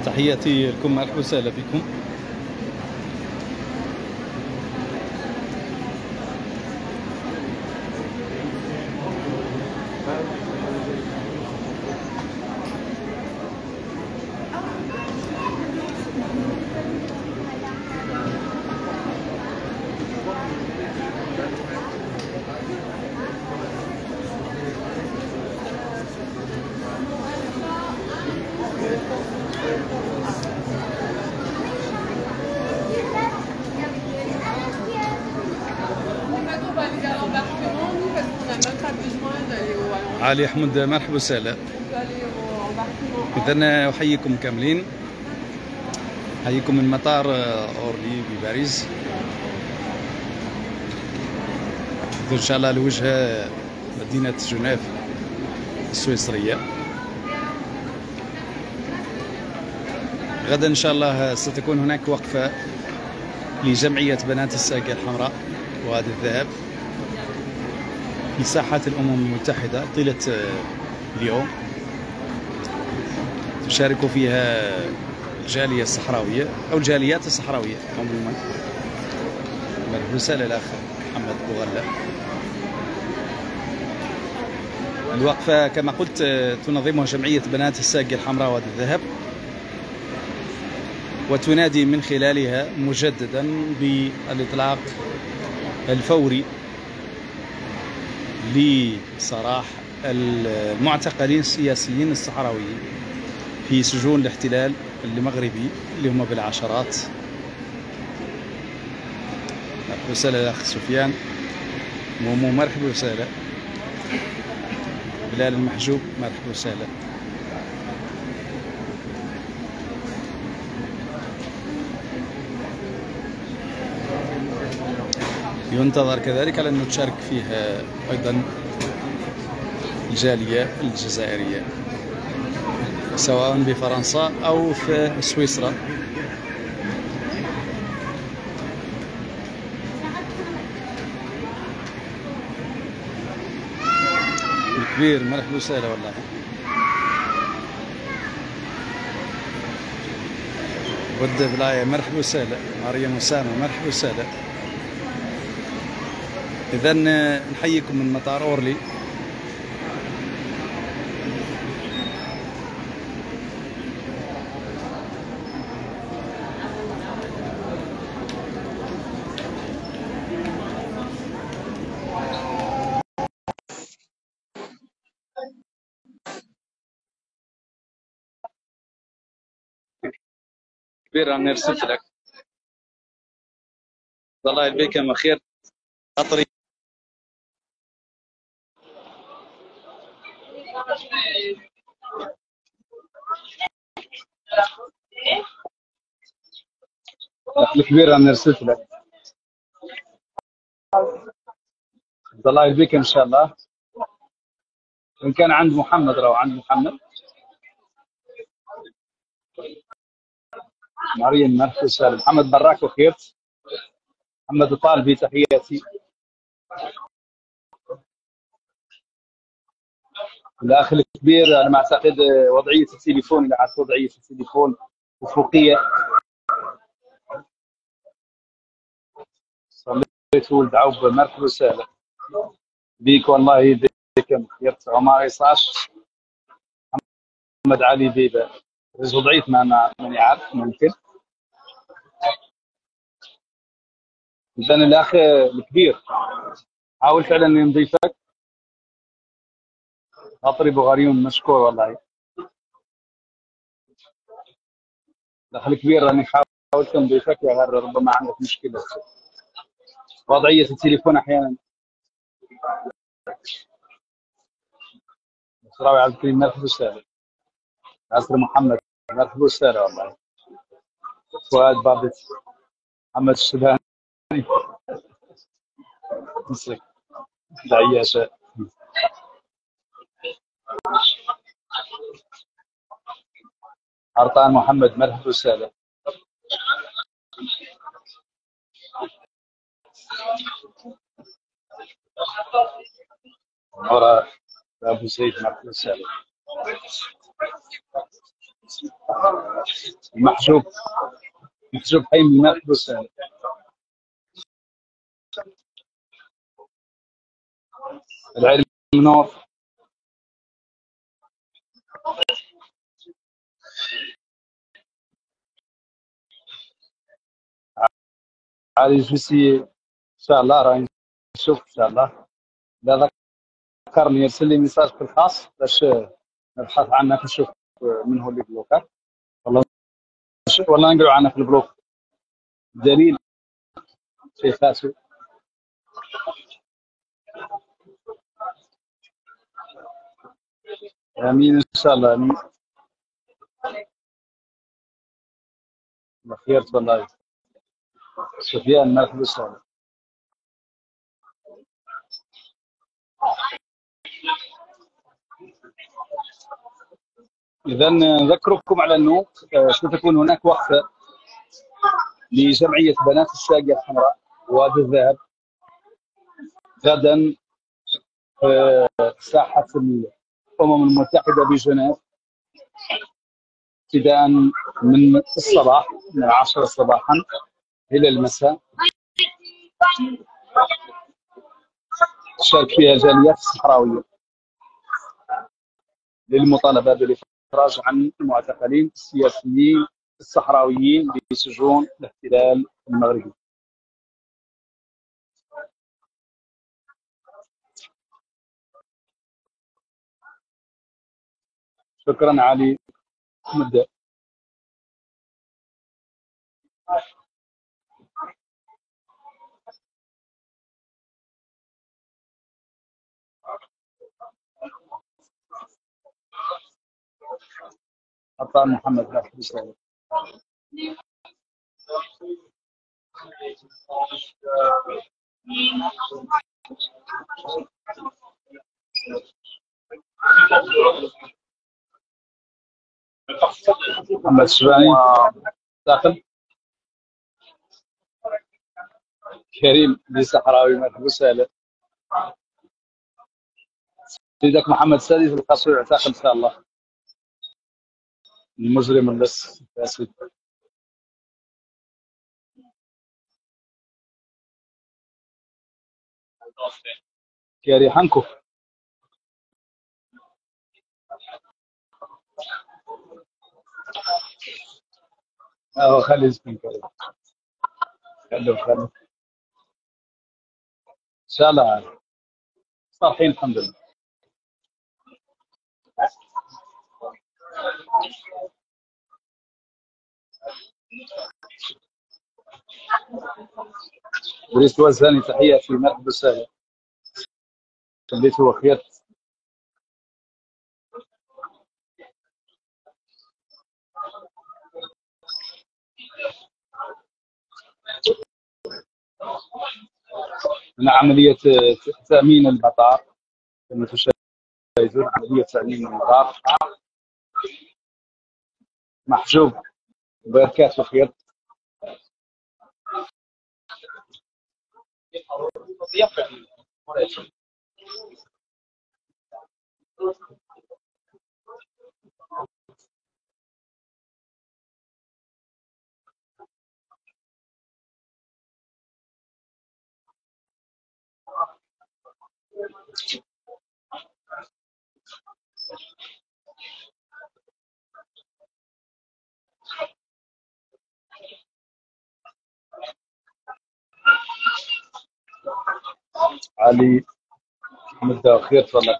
تحياتي لكم، مرحبا وسهلا بكم. علي أحمد مرحبا وسهلا. إذن أحييكم كاملين، أحييكم من مطار أورلي بباريس، إن شاء الله لوجه مدينة جنيف السويسرية. غدا إن شاء الله ستكون هناك وقفة لجمعية بنات الساقية الحمراء وهذا الذهب في ساحات الأمم المتحدة طيلة اليوم، تشارك فيها الجالية الصحراوية أو الجاليات الصحراوية عموما. مرحبا وسهلا الأخ محمد بوغلا. الوقفة كما قلت تنظمها جمعية بنات الساقية الحمراء وهذا الذهب، وتنادي من خلالها مجددا بالإطلاق الفوري لسراح المعتقلين السياسيين الصحراويين في سجون الاحتلال المغربي اللي هم بالعشرات. مرحبا وسهلا الأخ سفيان. مومو مرحبا وسهلا. بلال المحجوب مرحبا وسهلا. ينتظر كذلك على أن تشارك فيه أيضا الجالية الجزائرية سواء بفرنسا أو في سويسرا. الكبير مرحبا وسهلا والله. ود بلاية مرحبا وسهلا. مريم أسامة مرحبا وسهلا. إذن نحييكم من مطار أورلي. كبير أنا رسلت لك الله يبيك خير خاطري. الكبير أنا رسلت لك الله يبيك إن شاء الله. إن كان عند محمد راهو عند محمد. مريم مرحبا وسهلا. محمد براك وخير. محمد الطالبي تحياتي. الأخ الكبير أنا ما أعتقد وضعية التليفون، إذا عرفت وضعية التليفون أفقية. صليت ولد عوب مرحبا وسهلا بيك والله يديك بخير. عمر عصاش محمد علي بيبه وضعية ماني عارف ممكن. إذن الأخ الكبير حاول فعلا إني نضيفك. خاطري بوغاريون مشكور والله. الأخ الكبير راني حاولت نضيفك يا غير ربما عندك مشكلة وضعية التليفون أحيانا. شراوي عبد الكريم مرحبا وسهلا. عصر محمد مرحبا وسهلا والله. فؤاد بابت محمد الشباني مسلك دعياشة. عرطان محمد مرحبا وسهلا. نورا أبو زيد مرحبا وسهلا. محجوب حي من محبوس. العلم نور. علي جوسي ان شاء الله راني نشوف ان شاء الله. لا ذكرني يرسل لي ميساج في الخاص باش نبحث عنك نشوف من هو اللي بلوكات. والله نقروا عنك في البلوك دليل شيخاتو. امين ان شاء الله. امين. بخير والله. سفيان ما في الصالة. اذا نذكركم على انه ستكون هناك وقفه لجمعيه بنات الساقيه الحمراء وادي الذهب غدا في ساحه الامم المتحده بجنيف، ابتداء من الصباح من 10 صباحا الى المساء. تشارك فيها الجاليات الصحراويه للمطالبه بالافراج عن المعتقلين السياسيين الصحراويين بسجون الاحتلال المغربي. شكرا علي. نبدا. عطاء محمد لا رسالة. محمد الشباني داخل. كريم بن صحراوي محبوس سالم. سيدك محمد السادس القصوي يعتقل ان شاء الله. المجرم اللص الفاسد. كاري حنكو. خلي اسمه كريم. خلو ان شاء الله صالحين الحمد لله. اريد توزعني تحياتي مرحبا وسهلا. خليته وخير. من عمليه تامين المطار كما تشاهدون. عمليه تامين المطار محجوب. بركات وخير. علي مدة خير تفضل.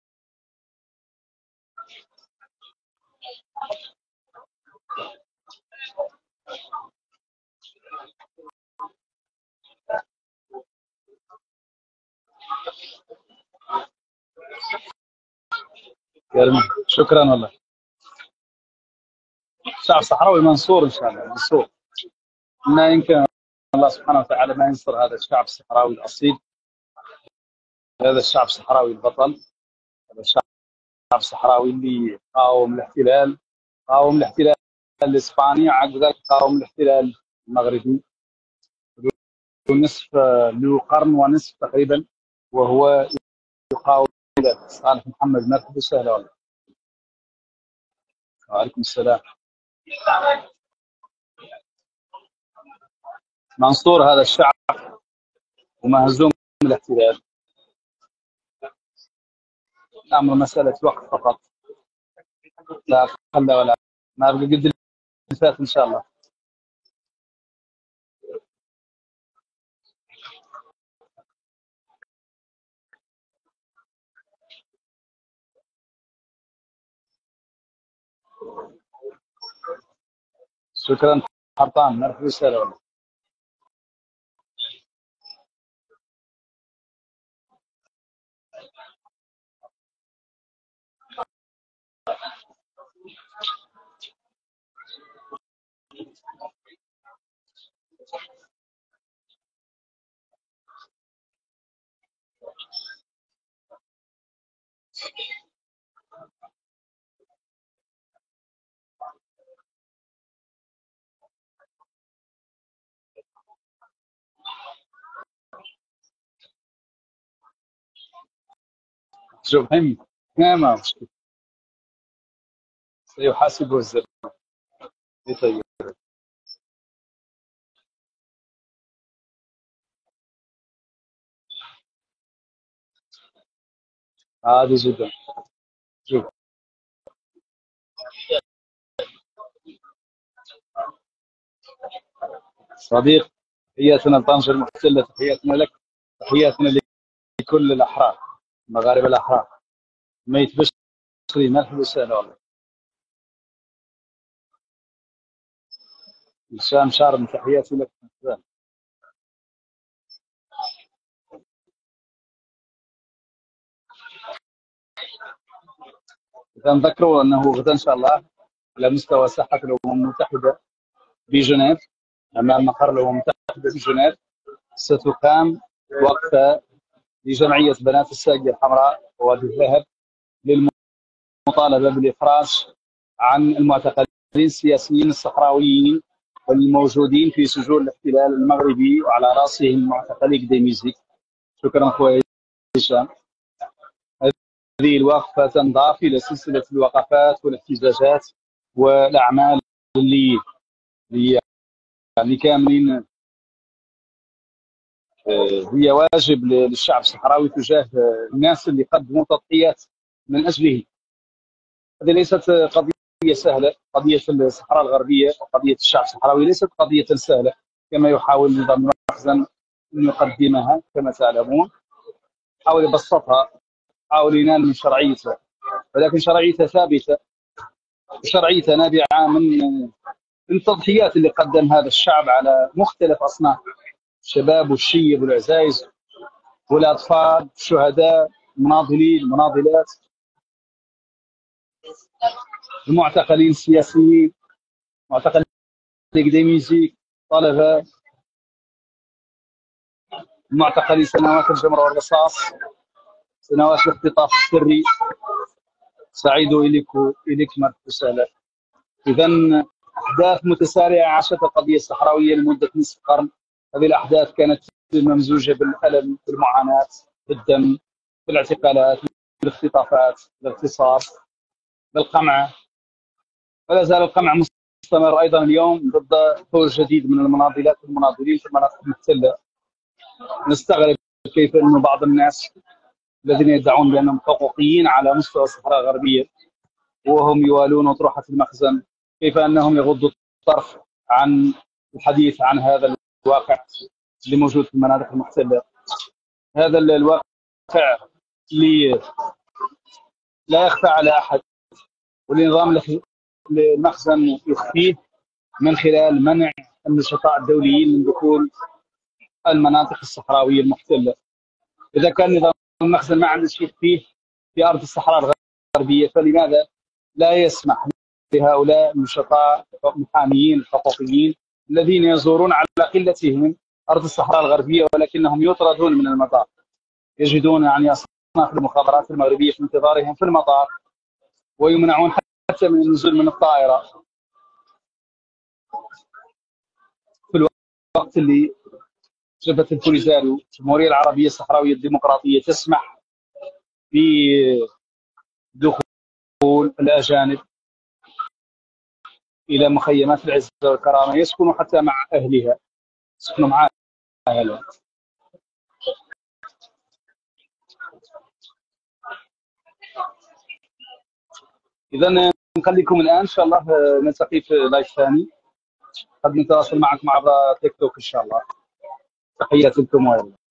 شكرا والله. الشعب الصحراوي منصور ان شاء الله. منصور. ما يمكن الله سبحانه وتعالى ما ينصر هذا الشعب الصحراوي الاصيل. هذا الشعب الصحراوي البطل. هذا الشعب الصحراوي اللي قاوم الاحتلال. قاوم الاحتلال الاسباني عقب ذلك قاوم الاحتلال المغربي نصف له قرن ونصف تقريبا وهو يقاوم. صالح محمد مرحبا وسهلا والله. وعليكم السلام. منصور هذا الشعب ومهزوم من الاحتلال. الأمر مسألة وقت فقط، لا أقل ولا ما أبقى قد اللي فات إن شاء الله. شكرا حرطان، نرفع رسالة والله. شوف هم ما مشكلة، سيحاسبه الزر. طيب عادي جدا. شوف صديق، تحياتنا لطنجة المحتلة، تحياتنا لك، تحياتنا لكل الأحرار، المغاربة الأحرار. ميت بشري، نرحب رسالة والله. هشام شارم، تحياتي لك. إذا نذكروا أنه غدا إن شاء الله على مستوى ساحة الأمم المتحدة بجنيف، أمام مقر الأمم المتحدة بجنيف، ستقام وقفة لجمعية بنات الساقية الحمراء ووادي الذهب للمطالبة بالإفراج عن المعتقلين السياسيين الصحراويين والموجودين في سجون الاحتلال المغربي، وعلى رأسهم معتقلي قديميزي. شكرا أخوي هشام. هذه الوقفة تنضاف إلى سلسلة الوقفات والاحتجاجات والأعمال اللي يعني كاملين هي واجب للشعب الصحراوي تجاه الناس اللي قدموا تضحيات من أجله. هذه ليست قضية سهلة، قضية الصحراء الغربية وقضية الشعب الصحراوي ليست قضية سهلة كما يحاول نظام المخزن أن يقدمها. كما تعلمون حاول يبسطها، حاول ينال من شرعيتها، ولكن شرعيتها ثابتة، وشرعيتها نابعة من التضحيات اللي قدم هذا الشعب على مختلف أصناف، الشباب والشيب والعزائز والأطفال، الشهداء، المناضلين، المناضلات، المعتقلين السياسيين، معتقلين الأكاديميين، طلبة، المعتقلين سنوات الجمر والرصاص، سنوات الاختطاف السري. سعيد إليك رسالة. إذا أحداث متسارعة عاشتها القضية الصحراوية لمدة نصف قرن. هذه الأحداث كانت ممزوجة بالألم، بالمعاناة، بالدم، بالاعتقالات، بالاختطافات، بالاغتصاب، بالقمع. ولا زال القمع مستمر أيضا اليوم ضد طور جديد من المناضلات والمناضلين في المناطق المحتلة. نستغرب كيف أن بعض الناس الذين يدعون بأنهم حقوقيين على مستوى الصحراء الغربية وهم يوالون أطروحة المخزن، كيف أنهم يغضوا الطرف عن الحديث عن هذا الواقع اللي موجود في المناطق المحتلة. هذا الواقع اللي لا يخفى على أحد، والنظام المخزن يخفيه من خلال منع النشطاء الدوليين من دخول المناطق الصحراوية المحتلة. إذا كان نظام المخزن ما عنده شيء فيه في أرض الصحراء الغربية، فلماذا لا يسمح لهؤلاء النشطاء المحاميين الحقوقيين الذين يزورون على قلتهم أرض الصحراء الغربية ولكنهم يطردون من المطار، يجدون يعني أصناف المخابرات المغربية في انتظارهم في المطار، ويمنعون حتى من النزول من الطائرة في الوقت اللي جبهة البوليساريو الجمهورية العربية الصحراوية الديمقراطية تسمح بدخول الأجانب الى مخيمات العزه والكرامه، يسكنوا حتى مع اهلها، يسكنوا مع اهلها. اذا نخليكم الان ان شاء الله، نلتقي في لايف ثاني، قد نتواصل معكم عبر تيك توك ان شاء الله. تحياتي لكم.